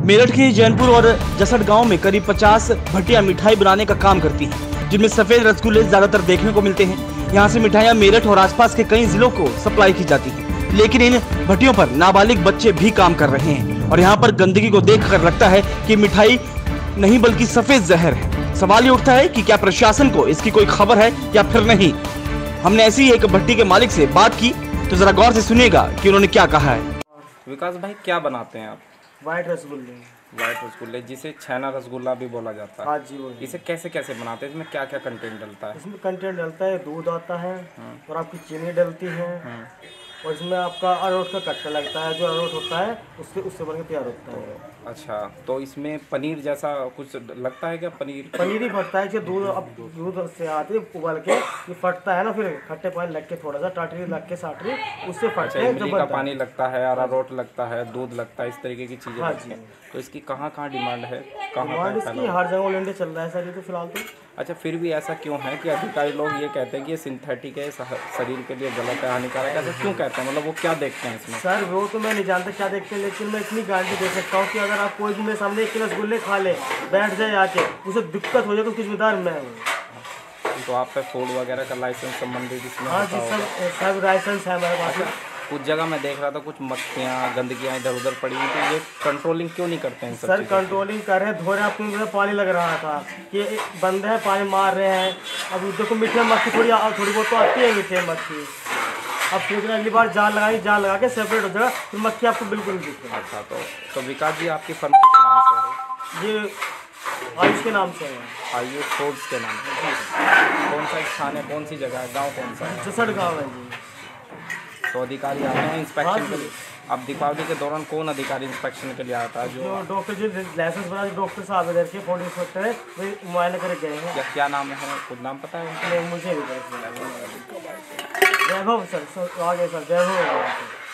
मेरठ के जैनपुर और जसड़ गांव में करीब 50 भट्टियां मिठाई बनाने का काम करती हैं, जिनमें सफेद रसगुल्ले ज्यादातर देखने को मिलते हैं। यहां से मिठाइयां मेरठ और आसपास के कई जिलों को सप्लाई की जाती हैं, लेकिन इन भट्टियों पर नाबालिग बच्चे भी काम कर रहे हैं और यहां पर गंदगी को देखकर लगता है कि मिठाई नहीं बल्कि सफेद जहर है। सवाल ये उठता है कि क्या प्रशासन को इसकी कोई खबर है या फिर नहीं। हमने ऐसी एक भट्टी के मालिक से बात की तो जरा गौर से सुनिएगा कि उन्होंने क्या कहा है। विकास भाई, क्या बनाते हैं आप? वाइट रसगुल्ले। वाइट रसगुल्ले, जिसे छैना रसगुल्ला भी बोला जाता है। हाँ जी, वो इसे कैसे कैसे बनाते हैं? इसमें क्या क्या कंटेंट डलता है? इसमें कंटेंट डलता है, दूध आता है और आपकी चीनी डलती है और इसमें आपका अरारोट का कट्टा लगता है। जो अरारोट होता है उससे बनकर तैयार होता है। अच्छा, तो इसमें पनीर जैसा कुछ लगता है क्या? पनीर ही फटता है कि दूध से आती है उबाल के, ये फटता है ना, फिर खट्टे पानी लग के थोड़ा सा टाटरी लग के साटरी उससे फटता है। इमली का पानी लगता है, अरारोट लगता है, दूध लगता है, इस तरीके की चीजें। हाँ लगती हैं। जी। तो इसकी कहाँ कहाँ डिमांड है? डिमांड इसकी हर जगह ऑल इंडिया चल रहा है सर, ये तो फिलहाल तो। अच्छा, फिर भी ऐसा क्यों है कि अधिकारी लोग ये कहते हैं कि ये सिंथेटिक है, शरीर के लिए गलत है, हानिकारक है? ऐसा क्यों कहते हैं? मतलब वो क्या देखते हैं इसमें? सर वो तो मैं नहीं जानता क्या देखते हैं, लेकिन मैं इतनी गारंटी दे सकता हूँ कि अगर आप कोई भी मेरे सामने एक रसगुल्ले खा ले, बैठ जाए आके, उसे दिक्कत हो जाए तो उसकी जिम्मेदार मैं हूँ। तो आप पे फूड वगैरह का लाइसेंस संबंधित इसमें? हाँ जी, सब लाइसेंस है हमारे पास। कुछ जगह मैं देख रहा था कुछ मक्खियाँ गंदगियाँ इधर उधर पड़ी हुई, तो ये कंट्रोलिंग क्यों नहीं करते हैं? सर कंट्रोलिंग कर रहे हैं, धो रहे हैं। आपको पानी लग रहा था कि बंद है, पानी मार रहे हैं। अब देखो मीठे मक्खी थोड़ी बहुत तो आती है, मीठे मक्खी। अब फिर अगली बार जाल लगा के सेपरेट हो जाएगा, फिर मक्खी आपको बिल्कुल नहीं दिखेगी। अच्छा, तो विकास जी, आपकी फर्म किस नाम से है? ये आयुष के नाम से है। आयुष फूड्स के नाम से। कौन सा स्थान है, कौन सी जगह है, गांव कौन सा है? जसड़ गाँव है जी। तो अधिकारी आते हैं इंस्पेक्शन के लिए? अब दीपावली के दौरान कौन अधिकारी इंस्पेक्शन के लिए आता है? जो डॉक्टर जो लाइसेंस बना, डॉक्टर साहब इधर के फूड इंस्पेक्टर है, वे मुआयना करके गए हैं। क्या नाम है? खुद नाम पता है उनको? नहीं, मुझे नहीं पता। वैभव सर आगे सर, वैभव।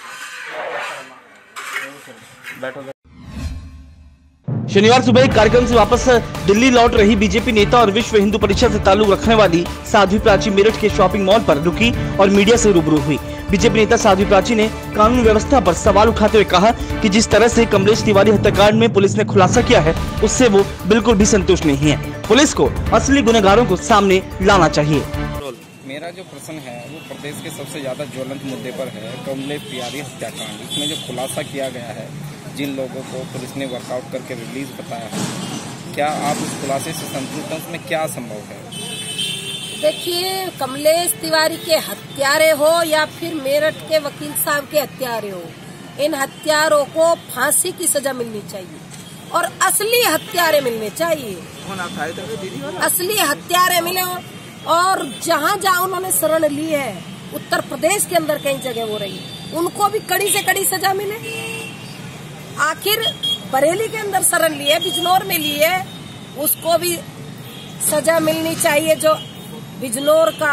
बैठो। शनिवार सुबह एक कार्यक्रम से वापस दिल्ली लौट रही बीजेपी नेता और विश्व हिंदू परिषद से ताल्लुक रखने वाली साध्वी प्राची मेरठ के शॉपिंग मॉल पर रुकी और मीडिया से रूबरू हुई। बीजेपी नेता साध्वी प्राची ने कानून व्यवस्था पर सवाल उठाते हुए कहा कि जिस तरह से कमलेश तिवारी हत्याकांड में पुलिस ने खुलासा किया है, उससे वो बिल्कुल भी संतुष्ट नहीं है। पुलिस को असली गुनहगारों को सामने लाना चाहिए। मेरा जो प्रश्न है वो प्रदेश के सबसे ज्यादा ज्वलंत मुद्दे पर है, कमलेश तिवारी हत्याकांड। इसमें जो खुलासा किया गया है, जिन लोगों को पुलिस ने वर्कआउट करके रिलीज बताया है, क्या आप उस खुलासे से संतुष्ट हैं? उसमें क्या संभव है? देखिए, कमलेश तिवारी के हत्यारे हो या फिर मेरठ के वकील साहब के हत्यारे हो, इन हत्यारों को फांसी की सजा मिलनी चाहिए और असली हत्यारे मिलने चाहिए। असली हत्यारे मिले और जहाँ जहाँ उन्होंने शरण ली है, उत्तर प्रदेश के अंदर कई जगह हो रही है, उनको भी कड़ी से कड़ी सजा मिले। आखिर बरेली के अंदर शरण ली है, बिजनौर में ली है, उसको भी सजा मिलनी चाहिए। जो बिजनौर का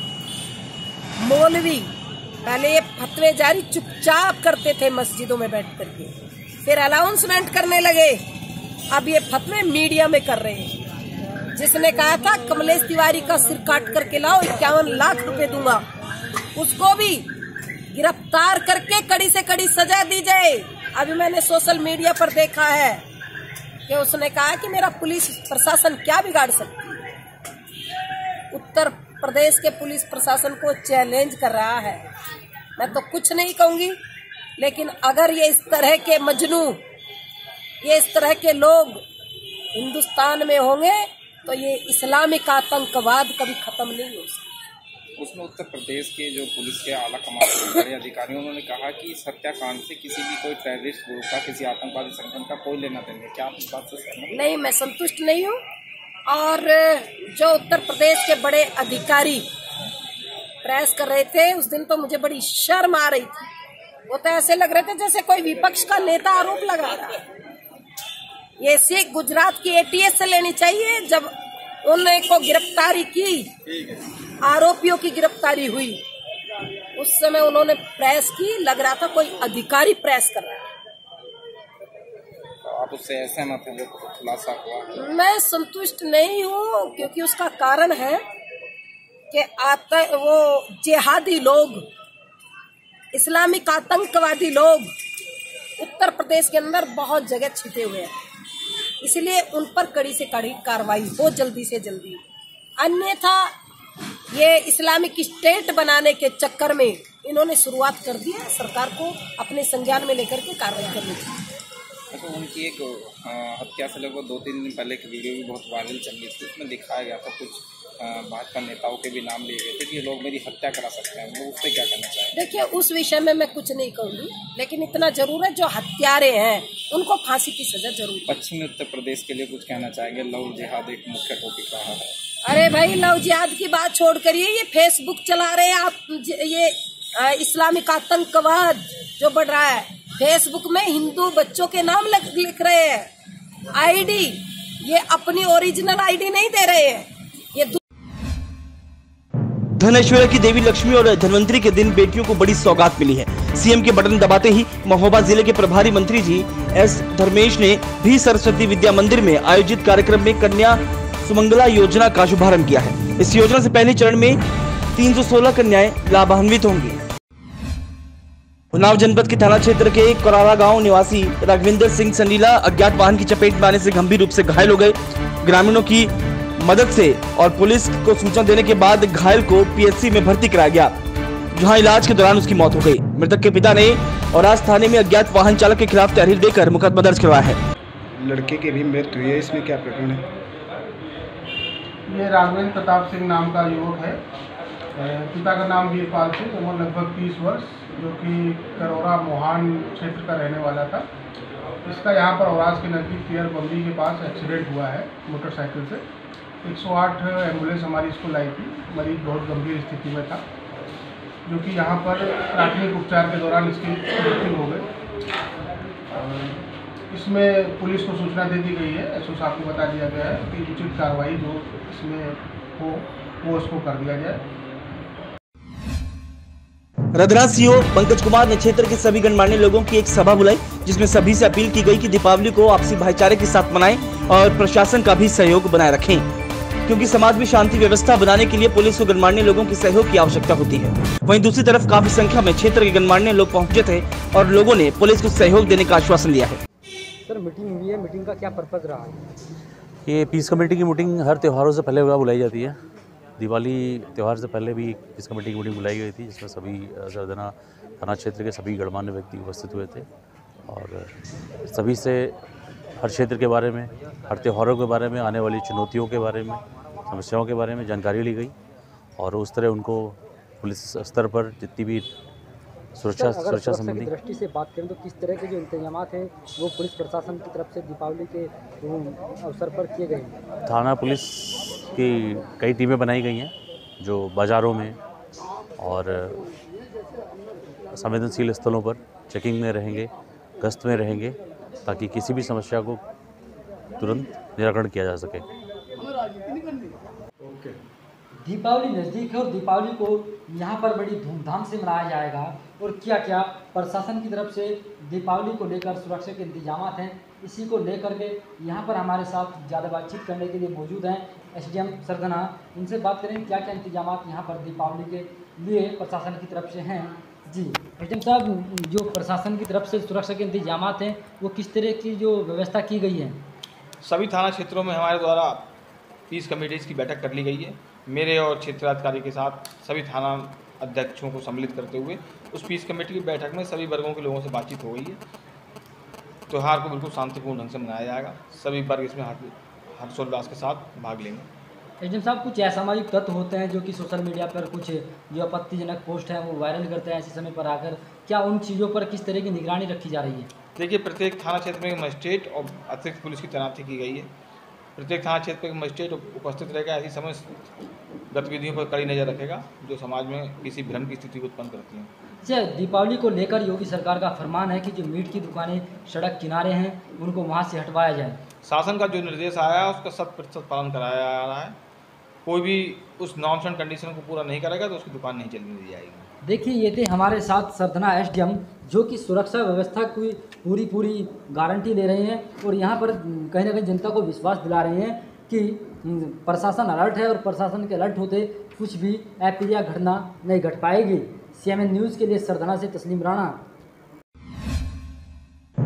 मौलवी पहले ये फतवे जारी चुपचाप करते थे मस्जिदों में बैठ करके, फिर अनाउंसमेंट करने लगे, अब ये फतवे मीडिया में कर रहे हैं। जिसने कहा था कमलेश तिवारी का सिर काट करके लाओ, 51 लाख रुपए दूंगा, उसको भी गिरफ्तार करके कड़ी से कड़ी सजा दी जाए। अभी मैंने सोशल मीडिया पर देखा है कि उसने कहा कि मेरा पुलिस प्रशासन क्या बिगाड़ सकती है। उत्तर प्रदेश के पुलिस प्रशासन को चैलेंज कर रहा है। मैं तो कुछ नहीं कहूंगी, लेकिन अगर ये इस तरह के मजनू, ये इस तरह के लोग हिंदुस्तान में होंगे तो ये इस्लामिक आतंकवाद कभी खत्म नहीं हो सकता। उसमें उत्तर प्रदेश के जो पुलिस के आला कमान के बड़े अधिकारियों, उन्होंने कहा कि इस हत्याकांड से किसी भी कोई टेररिस्ट ग्रुप का, किसी आतंकवादी संगठन का कोई लेना देना। क्या आप इस बात से सहमत? नहीं, मैं संतुष्ट नहीं हूँ। और जो उत्तर प्रदेश के बड़े अधिकारी प्रेस कर रहे थे उस दिन, तो मुझे बड़ी शर्म आ रही थी। वो तो ऐसे लग रहे थे जैसे कोई विपक्ष का नेता आरोप लगा रहा है। ये सिर्फ गुजरात की ATS से लेनी चाहिए। जब उन्होंने को गिरफ्तारी की, आरोपियों की गिरफ्तारी हुई, उस समय उन्होंने प्रेस की, लग रहा था कोई अधिकारी प्रेस कर रहा है। तो आप उससे सहमत हैं जो खुलासा हुआ? मैं संतुष्ट नहीं हूँ, क्योंकि उसका कारण है कि वो जिहादी लोग, इस्लामिक आतंकवादी लोग उत्तर प्रदेश के अंदर बहुत जगह छिपे हुए हैं, इसलिए उन पर कड़ी से कड़ी कार्रवाई हो जल्दी से जल्दी। अन्यथा ये इस्लामिक स्टेट बनाने के चक्कर में इन्होंने शुरुआत कर दी है, सरकार को अपने संज्ञान में लेकर के कार्रवाई करनी चाहिए। अच्छा, उनकी एक हत्या से लगभग 2-3 दिन पहले की वीडियो भी बहुत वायरल चल रही थी, उसमें दिखाया गया था कुछ भाजपा नेताओं के भी नाम लिए गए थे कि ये लोग मेरी हत्या करा सकते हैं, वो उस पर क्या कहना चाहेंगे? देखिए, उस विषय में मैं कुछ नहीं कहूँगी, लेकिन इतना जरूर है जो हत्यारे हैं उनको फांसी की सजा जरूर। पश्चिमी उत्तर प्रदेश के लिए कुछ कहना चाहेंगे? लव जिहाद एक मुख्य टॉपिक रहा है। अरे भाई, लव जिहाद की बात छोड़ करिए, ये फेसबुक चला रहे हैं आप, ये इस्लामिक आतंकवाद जो बढ़ रहा है, फेसबुक में हिंदू बच्चों के नाम लिख रहे हैं, आईडी, ये अपनी ओरिजिनल आईडी नहीं दे रहे हैं। ये धन ऐश्वर्या की देवी लक्ष्मी और धनवंतरी के दिन बेटियों को बड़ी सौगात मिली है। सीएम के बटन दबाते ही महोबा जिले के प्रभारी मंत्री जी एस धर्मेश ने भी सरस्वती विद्या मंदिर में आयोजित कार्यक्रम में कन्या सुमंगला योजना का शुभारंभ किया है। इस योजना से पहले चरण में 316 कन्याएं लाभान्वित होंगी। उन्नाव जनपद के थाना क्षेत्र के कोरारा गांव निवासी राघविंदर सिंह संडीला अज्ञात वाहन की चपेट में आने से गंभीर रूप से घायल हो गए। ग्रामीणों की मदद से और पुलिस को सूचना देने के बाद घायल को पीएचसी में भर्ती कराया गया, जहां इलाज के दौरान उसकी मौत हो गई। मृतक के पिता ने और आज थाने में अज्ञात वाहन चालक के खिलाफ तहरीर देकर मुकदमा दर्ज करवाया है। लड़के की भी मृत्यु हुई है, इसमें क्या प्रकरण है? ये राघवेंद्र प्रताप सिंह नाम का युवक है, पिता का नाम वीरपाल सिंह, उम्र लगभग 30 वर्ष, जो कि करोरा मोहान क्षेत्र का रहने वाला था। इसका यहाँ पर औराज के नज़दीक पियर बम्बी के पास एक्सीडेंट हुआ है मोटरसाइकिल से। 108 एम्बुलेंस हमारी इसको लाई थी, मरीज बहुत गंभीर स्थिति में था, जो कि यहाँ पर प्राथमिक उपचार के दौरान इसकी मृत्यु हो गई। इसमें पुलिस को सूचना दे दी गई है, एसओ साहब को बता दिया गया है कि उचित कार्रवाई जो इसमें हो वो उसको कर दिया जाए। रदरा सीओ पंकज कुमार ने क्षेत्र के सभी गणमान्य लोगों की एक सभा बुलाई, जिसमें सभी से अपील की गई कि दीपावली को आपसी भाईचारे के साथ मनाएं और प्रशासन का भी सहयोग बनाए रखें, क्योंकि समाज में शांति व्यवस्था बनाने के लिए पुलिस और गणमान्य लोगों के सहयोग की आवश्यकता होती है। वहीं दूसरी तरफ काफी संख्या में क्षेत्र के गणमान्य लोग पहुंचे थे और लोगों ने पुलिस को सहयोग देने का आश्वासन दिया है। सर, मीटिंग हुई है, मीटिंग का क्या पर्पज रहा है? ये पीस कमेटी की मीटिंग हर त्योहारों से पहले बुलाई जाती है। दिवाली त्यौहार से पहले भी पीस कमेटी की मीटिंग बुलाई गई थी, जिसमें सभी सरदना थाना क्षेत्र के सभी गणमान्य व्यक्ति उपस्थित हुए थे और सभी से हर क्षेत्र के बारे में, हर त्योहारों के बारे में, आने वाली चुनौतियों के बारे में, समस्याओं के बारे में जानकारी ली गई और उस तरह उनको पुलिस स्तर पर जितनी भी सुरक्षा संबंधी दृष्टि से बात करें तो किस तरह के जो इंतजाम हैं वो पुलिस प्रशासन की तरफ से दीपावली के अवसर पर किए गए हैं? थाना पुलिस की कई टीमें बनाई गई हैं जो बाज़ारों में और संवेदनशील स्थलों पर चेकिंग में रहेंगे, गश्त में रहेंगे, ताकि किसी भी समस्या को तुरंत निराकरण किया जा सके। दीपावली नज़दीक है और दीपावली को यहाँ पर बड़ी धूमधाम से मनाया जाएगा और क्या क्या प्रशासन की तरफ से दीपावली को लेकर सुरक्षा के इंतजाम हैं, इसी को लेकर के यहाँ पर हमारे साथ ज़्यादा बातचीत करने के लिए मौजूद हैं एसडीएम सरदना। इनसे बात करें क्या क्या इंतजाम यहाँ पर दीपावली के लिए प्रशासन की तरफ से हैं। जी एसडीएम साहब, जो प्रशासन की तरफ से सुरक्षा के इंतजाम हैं वो किस तरह की जो व्यवस्था की गई है? सभी थाना क्षेत्रों में हमारे द्वारा पीस कमेटीज़ की बैठक कर ली गई है। मेरे और क्षेत्राधिकारी के साथ सभी थाना अध्यक्षों को सम्मिलित करते हुए उस पीस कमेटी की बैठक में सभी वर्गों के लोगों से बातचीत हो गई है। त्यौहार को बिल्कुल शांतिपूर्ण ढंग से मनाया जाएगा, सभी वर्ग इसमें हर्षोल्लास के साथ भाग लेंगे। एसडीएम साहब, कुछ असामाजिक तत्व होते हैं जो कि सोशल मीडिया पर कुछ जो आपत्तिजनक पोस्ट हैं वो वायरल करते हैं ऐसे समय पर आकर, क्या उन चीज़ों पर किस तरह की निगरानी रखी जा रही है? देखिए, प्रत्येक थाना क्षेत्र में मजिस्ट्रेट और अतिरिक्त पुलिस की तैनाती की गई है। प्रत्येक थाना क्षेत्र में मजिस्ट्रेट उपस्थित रहेगा, ऐसी समस्त गतिविधियों पर कड़ी नज़र रखेगा जो समाज में किसी भ्रम की स्थिति को उत्पन्न करती हैं। अच्छा, दीपावली को लेकर योगी सरकार का फरमान है कि जो मीट की दुकानें सड़क किनारे हैं उनको वहाँ से हटवाया जाए। शासन का जो निर्देश आया है उसका 100% पालन कराया जा रहा है। कोई भी उस नॉर्म्स एंड कंडीशन को पूरा नहीं करेगा तो उसकी दुकान नहीं चलने दी जाएगी। देखिए, ये थे हमारे साथ सरदना एसडीएम जो कि सुरक्षा व्यवस्था की पूरी गारंटी ले रहे हैं और यहाँ पर कहीं ना कहीं जनता को विश्वास दिला रहे हैं कि प्रशासन अलर्ट है और प्रशासन के अलर्ट होते कुछ भी अप्रिय घटना नहीं घट पाएगी। सीएमएन न्यूज़ के लिए सरदना से तस्लीम राणा।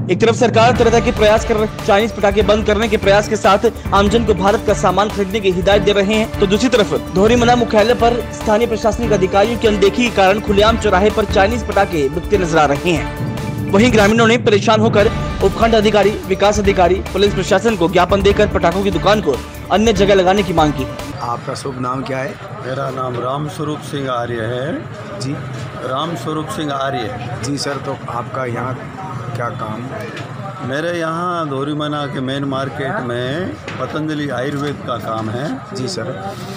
एक तरफ सरकार तरह तरह के प्रयास कर रही है, चाइनीज पटाखे बंद करने के प्रयास के साथ आमजन को भारत का सामान खरीदने की हिदायत दे रहे हैं, तो दूसरी तरफ धोरीमना मुख्यालय पर स्थानीय प्रशासनिक अधिकारियों की अनदेखी के कारण खुलेआम चौराहे पर चाइनीज पटाखे बिकते नजर आ रहे हैं। वहीं ग्रामीणों ने परेशान होकर उपखंड अधिकारी, विकास अधिकारी, पुलिस प्रशासन को ज्ञापन देकर पटाखों की दुकान को अन्य जगह लगाने की मांग की। आपका शुभ नाम क्या है? मेरा नाम राम स्वरूप सिंह आर्य है जी। राम स्वरूप सिंह आर्य जी सर, तो आपका यहाँ क्या काम? मेरे यहाँ धोरीमना के मेन मार्केट में पतंजलि आयुर्वेद का काम है। जी सर।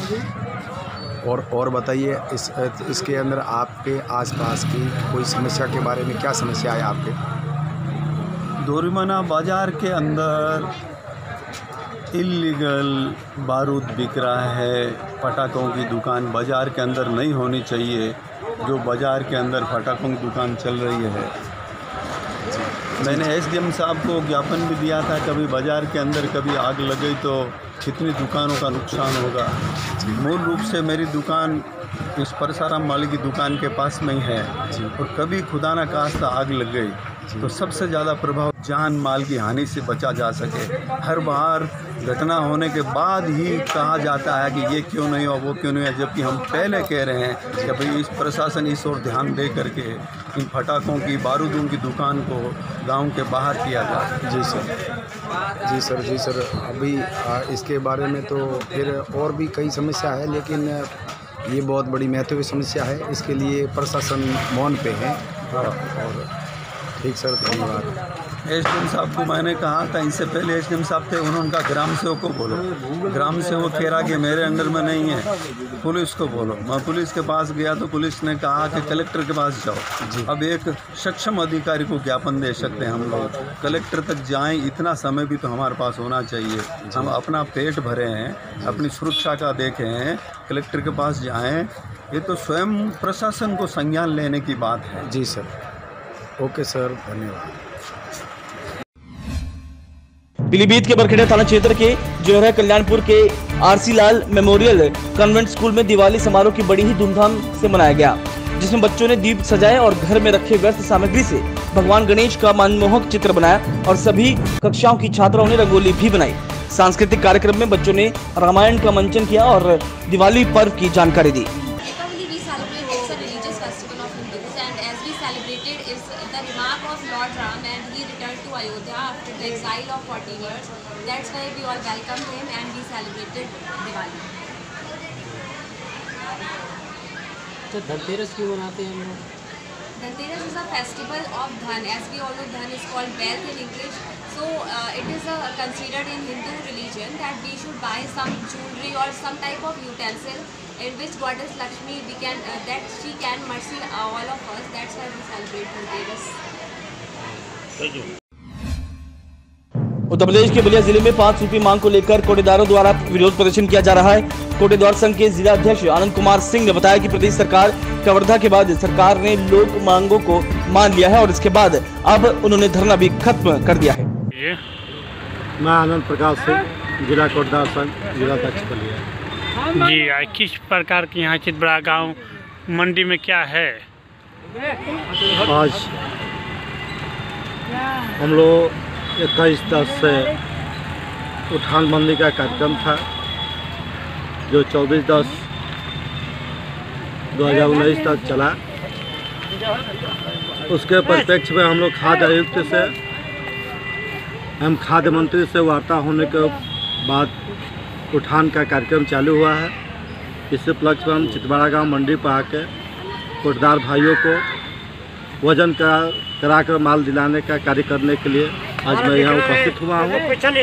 और बताइए इसके अंदर आपके आसपास की कोई समस्या के बारे में, क्या समस्या है आपके? धोरीमना बाज़ार के अंदर इल्लीगल बारूद बिक रहा है। पटाखों की दुकान बाज़ार के अंदर नहीं होनी चाहिए, जो बाज़ार के अंदर पटाखों की दुकान चल रही है। मैंने एसडीएम साहब को ज्ञापन भी दिया था, कभी बाज़ार के अंदर कभी आग लग गई तो कितनी दुकानों का नुकसान होगा। मूल रूप से मेरी दुकान इस परसाराम माली की दुकान के पास में ही है, और कभी खुदा न खास्ता आग लग गई तो सबसे ज़्यादा प्रभाव जान माल की हानि से बचा जा सके। हर बार घटना होने के बाद ही कहा जाता है कि ये क्यों नहीं हुआ, वो क्यों नहीं हुआ, जबकि हम पहले कह रहे हैं कि भाई इस प्रशासन इस ओर ध्यान दे करके इन पटाखों की, बारूदों की दुकान को गांव के बाहर किया जाए। जी सर, जी सर, जी सर। अभी इसके बारे में तो फिर और भी कई समस्या है, लेकिन ये बहुत बड़ी महत्व की समस्या है। इसके लिए प्रशासन मौन पे है। और ठीक सर, धन्यवाद। एसडीएम साहब को मैंने कहा था, इनसे पहले एसडीएम साहब थे, उन्होंने कहा ग्राम सेवक को बोलो। ग्राम सेवक कह रहा कि मेरे अंडर में नहीं है, पुलिस को बोलो। मैं पुलिस के पास गया तो पुलिस ने कहा कि कलेक्टर के पास जाओ। अब एक सक्षम अधिकारी को ज्ञापन दे सकते हैं हम लोग, कलेक्टर तक जाएं, इतना समय भी तो हमारे पास होना चाहिए। हम अपना पेट भरे हैं, अपनी सुरक्षा का देखें हैं, कलेक्टर के पास जाएँ, ये तो स्वयं प्रशासन को संज्ञान लेने की बात है। जी सर, ओके सर, धन्यवाद। पीलीभीत के बरखेड़ा थाना क्षेत्र के जोहरा कल्याणपुर के RC Lal memorial convent school में दिवाली समारोह की बड़ी ही धूमधाम से मनाया गया, जिसमें बच्चों ने दीप सजाए और घर में रखे व्यस्त सामग्री से भगवान गणेश का मनमोहक चित्र बनाया और सभी कक्षाओं की छात्राओं ने रंगोली भी बनाई। सांस्कृतिक कार्यक्रम में बच्चों ने रामायण का मंचन किया और दिवाली पर्व की जानकारी दी। Exile of 40 years. That's why we all welcomed him and we celebrated Diwali. तो धनतेरस क्यों मनाते हैं हम लोग? Dhanteras is a festival of Dhan. As we all know, Dhan is called wealth in English. So it is considered in Hindu religion that we should buy some jewelry or some type of utensil in which Goddess Lakshmi that she can mercy all of us. That's why we celebrate Dhanteras. Thank you. Uttar Pradesh के बलिया जिले में 5 रुपये मांग को लेकर कोटेदारों द्वारा विरोध प्रदर्शन किया जा रहा है। कोटेदार संघ के जिला अध्यक्ष आनंद कुमार सिंह ने बताया कि प्रदेश सरकार कवर्धा के बाद सरकार ने लोक मांगों को मान लिया है और इसके बाद अब उन्होंने धरना भी खत्म कर दिया है। मैं आनंद प्रकाश सिंह, जिला कोटेदार संघ, जिला अध्यक्ष बलिया। जी, किस प्रकार की यहाँ चितबड़ा गाँव मंडी में क्या है? आज हम लोग 21/10 से उठान बंदी का कार्यक्रम था, जो 24/10/2019 तक चला। उसके परिप्रेक्ष्य में हम लोग खाद्य आयुक्त से, हम खाद्य मंत्री से वार्ता होने के बाद उठान का कार्यक्रम चालू हुआ है। इस उपलक्ष्य में हम चितबड़ा गाँव मंडी पर आके कोटेदार भाइयों को वजन कराकर माल दिलाने का कार्य करने के लिए आज मैं यहाँ उपस्थित हुआ हूँ।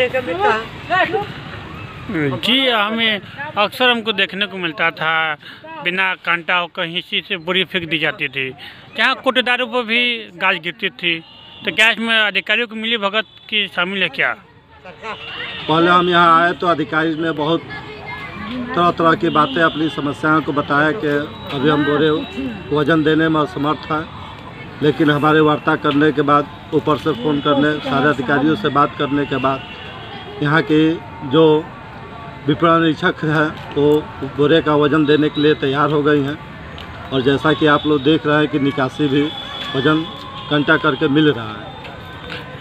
जी, हमें अक्सर हमको देखने को मिलता था बिना कांटा और कहीं से बोरी फेंक दी जाती थी, क्या कोटेदारों पर भी गाज गिरती थी, तो क्या इसमें अधिकारियों को मिली भगत की शामिल है क्या? पहले हम यहाँ आए तो अधिकारी ने बहुत तरह तरह की बातें, अपनी समस्याओं को बताया कि अभी हम बोरे वजन देने में असमर्थ हैं, लेकिन हमारे वार्ता करने के बाद, ऊपर से फ़ोन करने, सारे अधिकारियों से बात करने के बाद यहाँ के जो विपणन निरीक्षक हैं वो बोरे का वज़न देने के लिए तैयार हो गई हैं। और जैसा कि आप लोग देख रहे हैं कि निकासी भी वज़न घंटा करके मिल रहा है।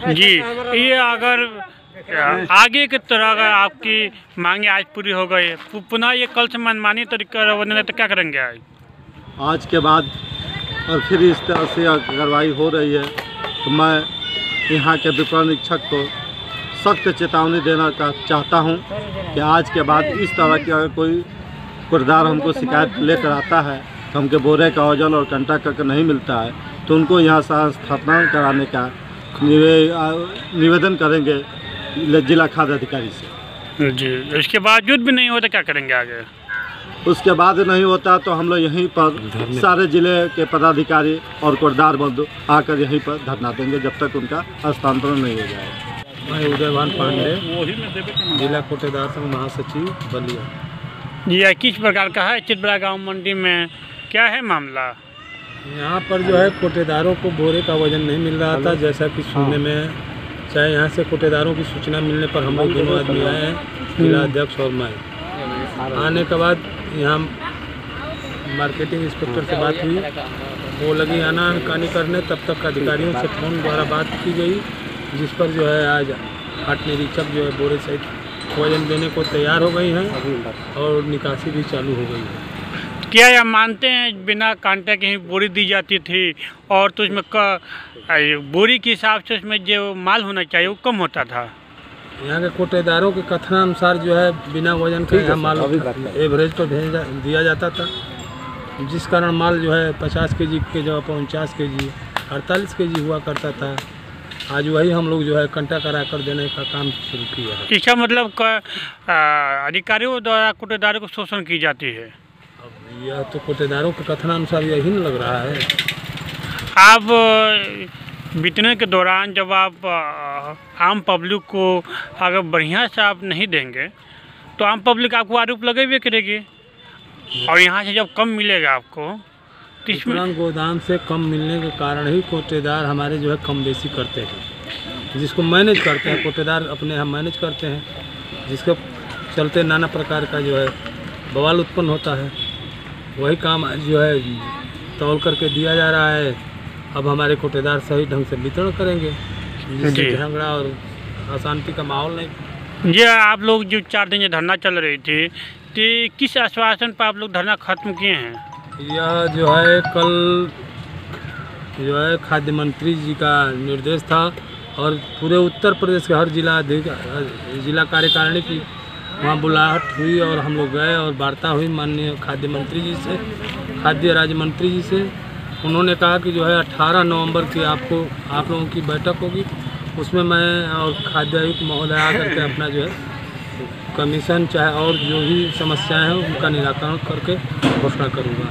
जी, ये अगर आगे की तरह अगर आपकी मांगे आज पूरी हो गई, पुनः ये कल से मनमानी तरीका बनने तो क्या करेंगे आज के बाद और फिर इस तरह से कार्रवाई हो रही है तो मैं यहाँ के विपणन निरीक्षक को सख्त चेतावनी देना चाहता हूँ कि आज के बाद इस तरह की अगर कोई कुर्दार हमको शिकायत लेकर आता है तो हमके बोरे का वजन और कंटा का नहीं मिलता है तो उनको यहाँ स्थानांतरण कराने का निवेदन करेंगे जिला खाद्य अधिकारी से। जी, इसके बावजूद भी नहीं होता क्या करेंगे आगे? उसके बाद नहीं होता तो हम लोग यहीं पर सारे जिले के पदाधिकारी और कुर्दार बंधु आकर यहीं पर धरना देंगे जब तक उनका हस्तांतरण नहीं हो जाएगा। मैं उदयभान पांडे, जिला कोटेदार संघ महासचिव बलिया। जी, किस प्रकार का है चितबड़ा गांव मंडी में, क्या है मामला? यहाँ पर जो है कोटेदारों को बोरे का वजन नहीं मिल रहा था, जैसा कि सुनने में चाहे यहाँ से कोटेदारों की सूचना मिलने पर हम लोग दोनों आदमी आए हैं, जिला अध्यक्ष और मैं। आने के बाद यहाँ मार्केटिंग इंस्पेक्टर से बात हुई, वो लगी आनाकानी करने, तब तक अधिकारियों से फ़ोन द्वारा बात की गई, जिस पर जो है आज हाट निरीक्षक जो है बोरे सहित वजन देने को तैयार हो गई हैं और निकासी भी चालू हो गई है। क्या यह मानते हैं बिना कांटे के ही बोरी दी जाती थी और तो उसमें बोरी के हिसाब से उसमें जो माल होना चाहिए वो कम होता था? यहाँ के कोटेदारों के कथनानुसार जो है बिना वजन के यहाँ माल एवरेज पर दिया जाता था, जिस कारण माल जो है 50 केजी के जगह 49 केजी 48 केजी हुआ करता था। आज वही हम लोग जो है कंटा करा कर देने का काम शुरू किया है। इसका मतलब अधिकारियों द्वारा कोटेदारों को शोषण की जाती है? अब यह तो कोटेदारों के कथनानुसार यही न लग रहा है। आप बीतने के दौरान जब आप आम पब्लिक को अगर बढ़िया से आप नहीं देंगे तो आम पब्लिक आपको आरोप लगेबे करेगी और यहाँ से जब कम मिलेगा आपको तो इसमें गोदाम से कम मिलने के कारण ही कोटेदार हमारे जो है कम बेसी करते हैं, जिसको मैनेज करते हैं कोटेदार अपने हम मैनेज करते हैं, जिसके चलते नाना प्रकार का जो है बवाल उत्पन्न होता है। वही काम जो है तौल करके दिया जा रहा है। अब हमारे कोटेदार सही ढंग से वितरण करेंगे, जिससे झगड़ा और अशांति का माहौल नहीं। ये आप लोग जो 4 दिन धरना चल रही थी तो किस आश्वासन पर आप लोग धरना खत्म किए हैं? यह जो है कल जो है खाद्य मंत्री जी का निर्देश था और पूरे उत्तर प्रदेश के हर जिला कार्यकारिणी की वहाँ बुलाहट हुई और हम लोग गए और वार्ता हुई माननीय खाद्य मंत्री जी से, खाद्य राज्य मंत्री जी से। उन्होंने कहा कि जो है 18 नवंबर की आप लोगों की बैठक होगी, उसमें मैं और खाद्य आयुक्त महोदय आकर के अपना जो है कमीशन चाहे और जो भी समस्याएं हैं उनका निराकरण करके घोषणा करूँगा।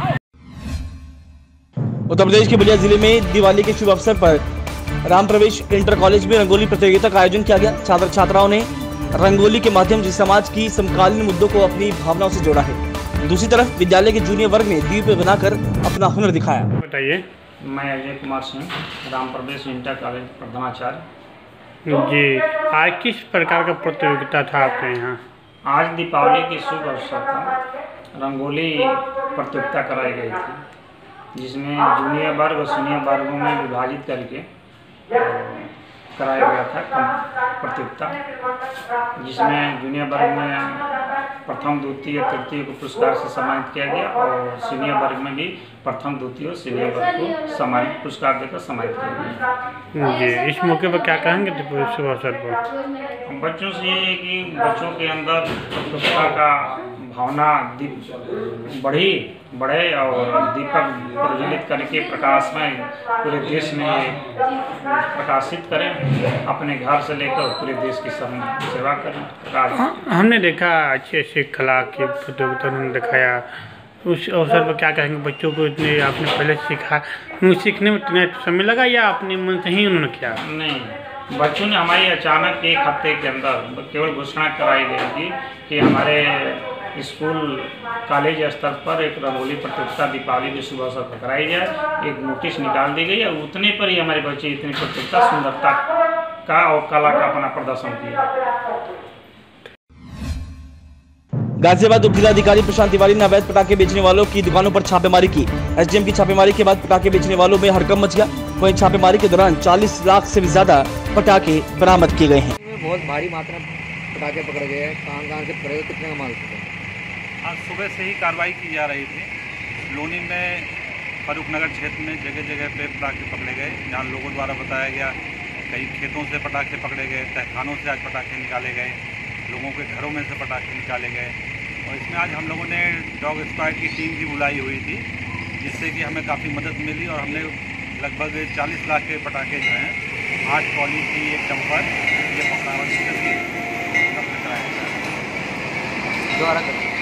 उत्तर प्रदेश के बलिया जिले में दिवाली के शुभ अवसर पर राम प्रवेश इंटर कॉलेज में रंगोली प्रतियोगिता का आयोजन किया गया। छात्र छात्राओं ने रंगोली के माध्यम से समाज की समकालीन मुद्दों को अपनी भावनाओं से जोड़ा है। दूसरी तरफ विद्यालय के जूनियर वर्ग में दीप बनाकर अपना हुनर दिखाया। बताइए। मैं अजय कुमार सिंह, राम प्रवेश इंटर कॉलेज प्रधानाचार्य। जी, आज किस प्रकार का प्रतियोगिता था आपके यहाँ? आज दीपावली के शुभ अवसर पर रंगोली प्रतियोगिता कराई गई थी, जिसमें जूनियर वर्ग और सीनियर वर्गों में विभाजित करके कराया गया था प्रतियोगिता, जिसमें जूनियर वर्ग में प्रथम द्वितीय तृतीय को पुरस्कार से सम्मानित किया गया और सीनियर वर्ग में भी प्रथम द्वितीय और सीनियर वर्ग को सम्मानित पुरस्कार देकर सम्मानित किया गया। जी, इस मौके पर क्या कहेंगे शुभ अवसर पर? बच्चों से ये है कि बच्चों के अंदर प्रतियोगिता का भावना बढ़े और दीपक प्रज्वलित करके प्रकाश में पूरे देश में प्रकाशित करें, अपने घर से लेकर पूरे देश की सेवा करें। हमने देखा अच्छी अच्छी कला की प्रतियोगिता उन्होंने दिखाया, उस अवसर पर क्या कहेंगे? बच्चों को इतने आपने पहले सीखा, सीखने में इतना समय लगा या अपने मन से ही उन्होंने किया? नहीं, बच्चों ने हमारी अचानक एक हफ्ते के अंदर केवल घोषणा कराई गई थी कि हमारे स्कूल कॉलेज स्तर पर एक रंगोली प्रतियोगिता दीपावली के शुभ अवसर पर कराई जाए। एक नोटिस निकाल दी गई और उतने पर ही हमारे बच्चे इतनी प्रतियोगिता सुंदरता का और कला का अपना प्रदर्शन किया। गाजियाबाद उप जिलाधिकारी प्रशांत तिवारी ने अवैध पटाखे बेचने वालों की दुकानों पर छापेमारी की। एसडीएम की छापेमारी के बाद पटाखे बेचने वालों में हड़कंप मच गया। वहीं छापेमारी के दौरान 40 लाख से भी ज्यादा पटाखे बरामद किए गए हैं। बहुत भारी मात्रा में पटाखे पकड़े गए हैं। कहाँ से पकड़े गए, कितने का माल पकड़ा? आज सुबह से ही कार्रवाई की जा रही थी। लोनी में फारूक नगर क्षेत्र में जगह जगह पे पटाखे पकड़े गए, जहाँ लोगों द्वारा बताया गया कई खेतों से पटाखे पकड़े गए, तहखानों से आज पटाखे निकाले गए, लोगों के घरों में से पटाखे निकाले गए। और इसमें आज हम लोगों ने डॉग स्क्वाड की टीम भी बुलाई हुई थी, जिससे कि हमें काफ़ी मदद मिली और हमने लगभग 40 लाख के पटाखे जो हैं 8 ट्रॉली थी, 1 डंपर, ये पकड़ा हुआ द्वारा